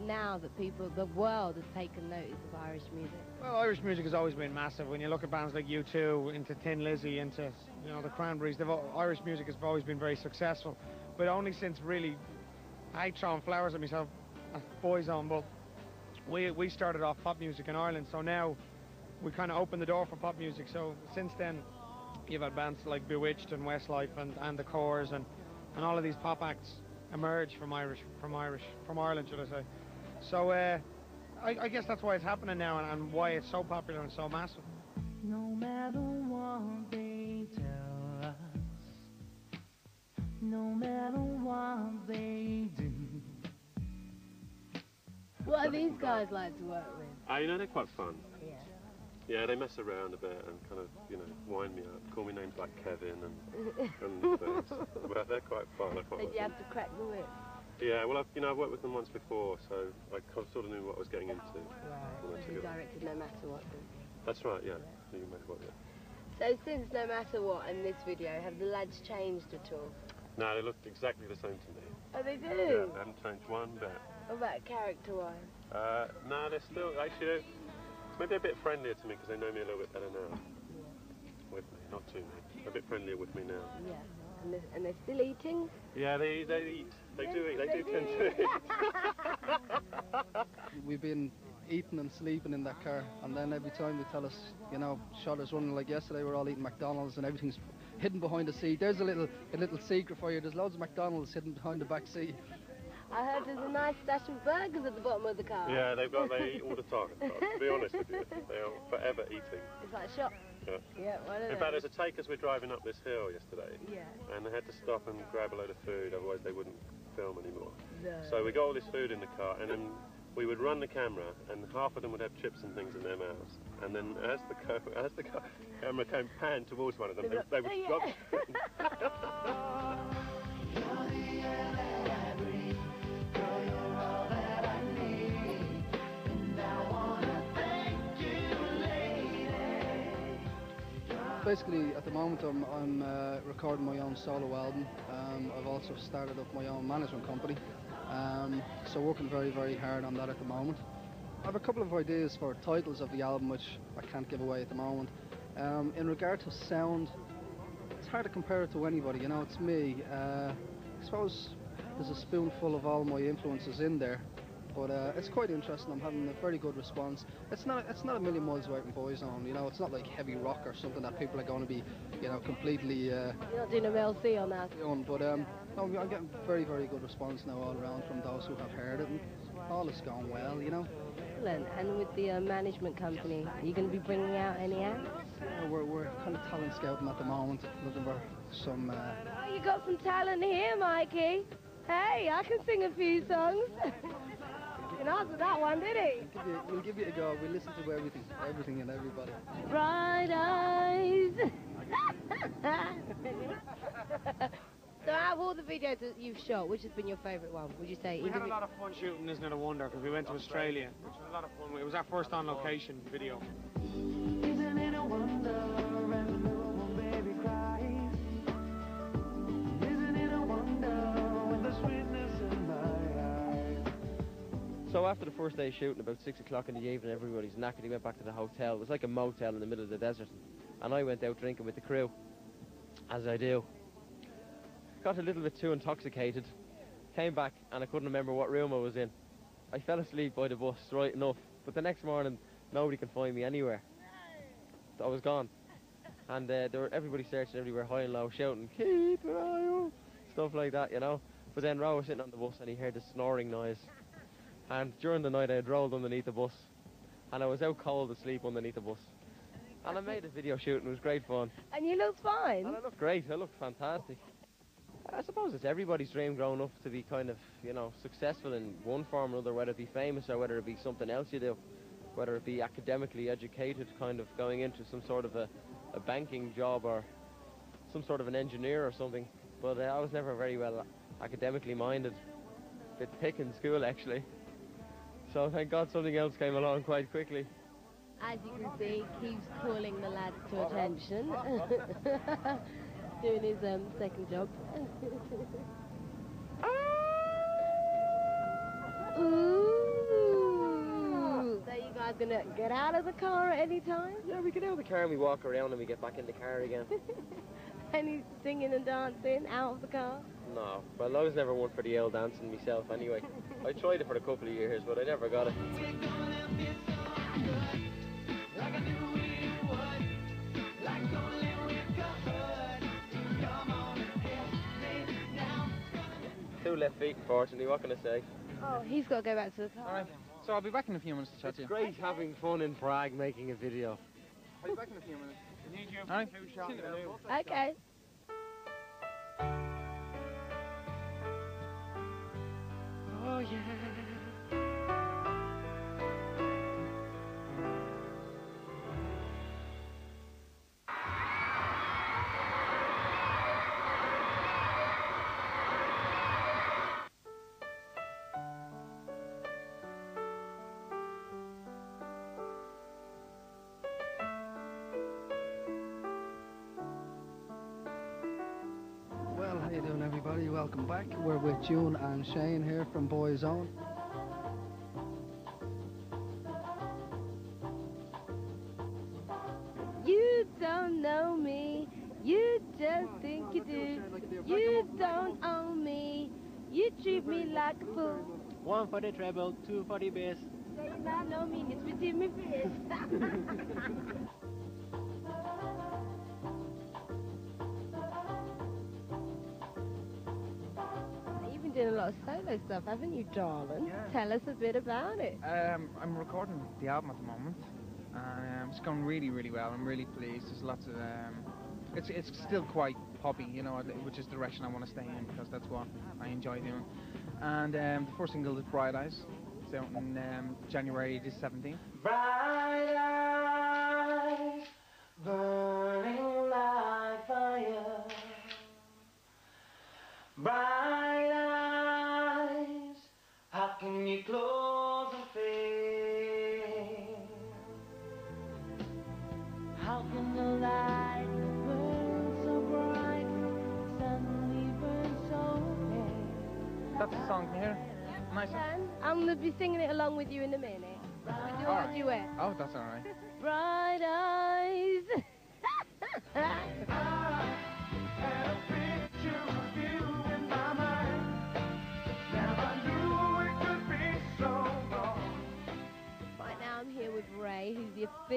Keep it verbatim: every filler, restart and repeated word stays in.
now that people, the world has taken notice of Irish music? Well, Irish music has always been massive. When you look at bands like U two, into Thin Lizzy, into, you know, the Cranberries, they've all, Irish music has always been very successful. But only since really, I throwing flowers at myself, at Boyzone, but we, we started off pop music in Ireland, so now we kind of opened the door for pop music. So since then, you've had bands like Bewitched and Westlife and, and The Corrs and, and all of these pop acts emerge from Irish, from Irish, from Ireland, should I say. So uh, I, I guess that's why it's happening now, and, and why it's so popular and so massive. No matter what they tell us, no matter what they do. What are these guys like to work with? Uh, you know, they're quite fun. Yeah. Yeah, they mess around a bit and kind of, you know, wind me up, call me names like Kevin and, and things. But they're quite fun. I quite Did like you them. have to crack the whip? Yeah, well, I've, you know, I've worked with them once before, so I sort of knew what I was getting into. Right. You directed No Matter What. That's right, yeah. No Matter What, yeah. So since No Matter What and this video, have the lads changed at all? No, they look exactly the same to me. Oh, they do? Yeah, they haven't changed one bit. What about character-wise? Uh, no, they're still, actually, they're, maybe a bit friendlier to me because they know me a little bit better now. Yeah. With me, not to me. A bit friendlier with me now. Yeah. And they're, and they're still eating? Yeah, they, they eat. They Yes, do eat. They, they do tend to eat. We've been eating and sleeping in that car, and then every time they tell us, you know, shot us running, like yesterday we were all eating McDonald's and everything's hidden behind the seat. There's a little a little secret for you. There's loads of McDonald's hidden behind the back seat. I heard there's a nice stash of burgers at the bottom of the car. Yeah, they've got, they eat all the time. To be honest with you, they are forever eating. It's like a shop. Yeah. Yeah, well, In fact, there's a take as we're driving up this hill yesterday. Yeah. And they had to stop and grab a load of food, otherwise they wouldn't film anymore. No. So we got all this food in the car, and then we would run the camera, and half of them would have chips and things in their mouths. And then as the co as the co camera came pan towards one of them, they, they would Oh, drop. Basically, at the moment, I'm, I'm uh, recording my own solo album. Um, I've also started up my own management company, um, so working very, very hard on that at the moment. I have a couple of ideas for titles of the album, which I can't give away at the moment. Um, in regard to sound, it's hard to compare it to anybody. You know, it's me. Uh, I suppose there's a spoonful of all my influences in there. But uh, it's quite interesting. I'm having a very good response. It's not it's not a million miles away from Boyzone, you know. It's not like heavy rock or something that people are going to be, you know, completely. Uh, You're not doing a L C on that. on, but um, no, I'm getting very very good response now all around from those who have heard it. And all is going well, you know. Excellent. And with the uh, management company, are you going to be bringing out any acts? Uh, we're we're kind of talent scouting at the moment, looking for some. Uh, Oh, you got some talent here, Mikey. Hey, I can sing a few songs. You can answer that one, did he? We'll give, you, we'll give you a go. We listen to everything, everything and everybody. Bright eyes. So out of all the videos that you've shot, which has been your favourite one, would you say? We had a lot of fun shooting Isn't It a Wonder, because we went to Australia, which was a lot of fun. It was our first on location video. Isn't it a wonder as the little one baby cries? Isn't it a wonder with the sweetness in my eyes? So after the first day shooting, about six o'clock in the evening, everybody's knackered. He went back to the hotel. It was like a motel in the middle of the desert. And I went out drinking with the crew, as I do. Got a little bit too intoxicated. Came back and I couldn't remember what room I was in. I fell asleep by the bus, right enough. But the next morning, nobody can find me anywhere. I was gone. And uh, there were everybody searching everywhere, high and low, shouting, "Keith, where are you?" Stuff like that, you know. But then Ro was sitting on the bus and he heard the snoring noise. And during the night I had rolled underneath the bus. And I was out cold asleep underneath the bus. And I made a video shoot and it was great fun. And you looked fine. And I looked great, I looked fantastic. I suppose it's everybody's dream growing up to be kind of, you know, successful in one form or another, whether it be famous or whether it be something else you do. Whether it be academically educated, kind of going into some sort of a, a banking job or some sort of an engineer or something. But uh, I was never very well academically minded. Bit thick in school, actually. So thank God something else came along quite quickly. As you can see, keeps calling the lads to attention. Doing his um, second job. Ooh. gonna get out of the car at any time? Yeah, we get out of the car and we walk around and we get back in the car again. Any singing and dancing out of the car? No, well, I was never one for the old dancing myself anyway. I tried it for a couple of years, but I never got it. Two left feet, unfortunately, what can I say? Oh, he's got to go back to the car. All right. So I'll be back in a few minutes to chat to you. It's great having fun in Prague making a video. I'll be back in a few minutes. Need you All right. food shop. Okay. Oh yeah. Well, how you doing, everybody? Welcome back. We're with June and Shane here from Boyzone. You don't know me, you just think you do. You don't own me, you treat me like a fool. One for the treble, two for the bass. Say you not know me, it's between me face. You've been doing a lot of solo stuff, haven't you, darling? Yeah. Tell us a bit about it. Um, I'm recording the album at the moment, and um, it's going really, really well. I'm really pleased. There's lots of, um, it's it's still quite poppy, you know, which is the direction I want to stay in because that's what I enjoy doing. And um, the first single is Bright Eyes. It's out in um, January the seventeenth. Bright eyes, burning like fire. Bright eyes, how can you close and fade? How can the light that burns so bright suddenly burn so pale? That's the song, can you hear? Nice. And I'm going to be singing it along with you in a minute. We'll do our Alright. duet. Oh, that's alright. Bright eyes.